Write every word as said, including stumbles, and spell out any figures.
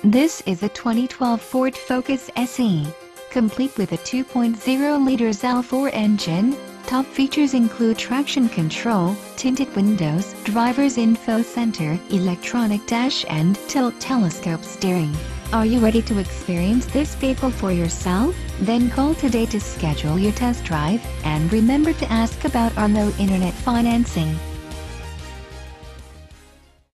This is a twenty twelve Ford Focus S E. Complete with a two point oh liter L four engine, top features include traction control, tinted windows, driver's info center, electronic dash and tilt telescope steering. Are you ready to experience this vehicle for yourself? Then call today to schedule your test drive, and remember to ask about our low internet financing.